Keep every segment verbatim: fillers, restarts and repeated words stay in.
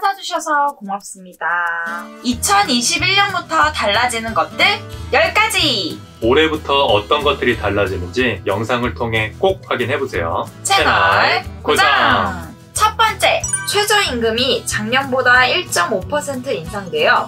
찾아주셔서 고맙습니다. 이천이십일 년부터 달라지는 것들 열 가지! 올해부터 어떤 것들이 달라지는지 영상을 통해 꼭 확인해보세요. 채널 고정! 첫 번째, 최저임금이 작년보다 일 점 오 퍼센트 인상되어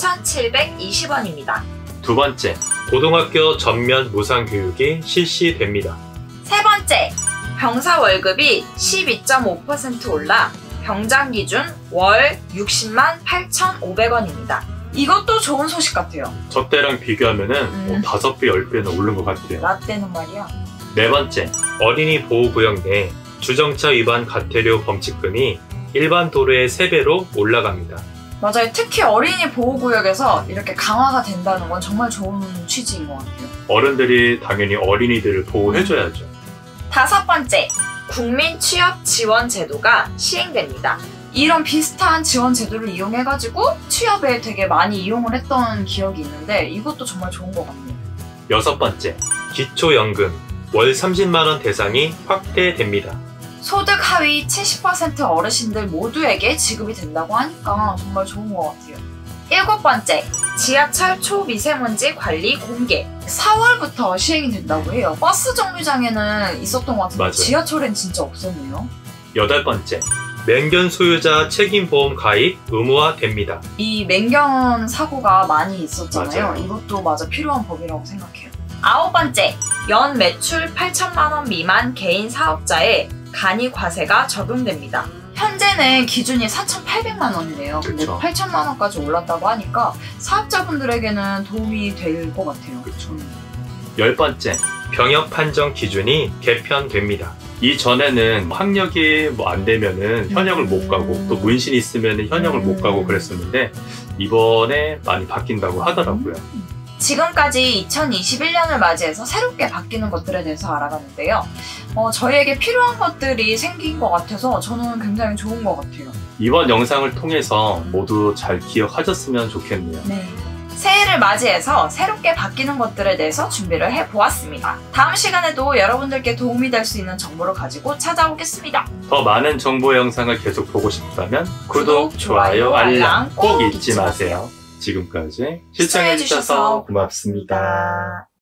팔천칠백이십 원입니다. 두 번째, 고등학교 전면 무상교육이 실시됩니다. 세 번째, 병사 월급이 십이 점 오 퍼센트 올라 병장 기준 월 육십만 팔천오백 원입니다. 이것도 좋은 소식 같아요. 저 때랑 비교하면은 음. 뭐 다섯 배, 열 배는 오른 것 같아요. 나 때는 말이야. 네 번째, 어린이 보호구역 내 주정차 위반 과태료 범칙금이 일반 도로의 세 배로 올라갑니다. 맞아요. 특히 어린이 보호구역에서 이렇게 강화가 된다는 건 정말 좋은 취지인 것 같아요. 어른들이 당연히 어린이들을 보호해줘야죠. 다섯 번째, 국민 취업 지원 제도가 시행됩니다. 이런 비슷한 지원 제도를 이용해가지고 취업에 되게 많이 이용을 했던 기억이 있는데 이것도 정말 좋은 것 같네요. 여섯 번째, 기초연금 월 삼십만 원 대상이 확대됩니다. 소득 하위 칠십 퍼센트 어르신들 모두에게 지급이 된다고 하니까 정말 좋은 것 같아요. 일곱 번째, 지하철 초미세먼지 관리 공개. 사월부터 시행이 된다고 해요. 버스 정류장에는 있었던 것 같은데 맞아요. 지하철엔 진짜 없었네요. 여덟 번째, 맹견 소유자 책임보험 가입 의무화됩니다. 이 맹견 사고가 많이 있었잖아요. 맞아요. 이것도 맞아 필요한 법이라고 생각해요. 아홉 번째, 연 매출 팔천만 원 미만 개인 사업자에 간이 과세가 적용됩니다. 현재는 기준이 사천팔백만 원이래요. 근데 그쵸. 팔천만 원까지 올랐다고 하니까 사업자분들에게는 도움이 될 것 같아요. 그쵸. 열 번째, 병역 판정 기준이 개편됩니다. 이전에는 학력이 뭐 안 되면은 현역을 못 가고 또 문신이 있으면 현역을 못 가고 그랬었는데 이번에 많이 바뀐다고 하더라고요. 지금까지 이천이십일 년을 맞이해서 새롭게 바뀌는 것들에 대해서 알아봤는데요. 어, 저희에게 필요한 것들이 생긴 것 같아서 저는 굉장히 좋은 것 같아요. 이번 영상을 통해서 모두 잘 기억하셨으면 좋겠네요. 네. 새해를 맞이해서 새롭게 바뀌는 것들에 대해서 준비를 해보았습니다. 다음 시간에도 여러분들께 도움이 될 수 있는 정보를 가지고 찾아오겠습니다. 더 많은 정보 영상을 계속 보고 싶다면 구독, 구독, 좋아요, 좋아요, 알람 알람 꼭 꼭 잊지 잊지 마세요. 지금까지 시청해주셔서 시청해주셔서 고맙습니다.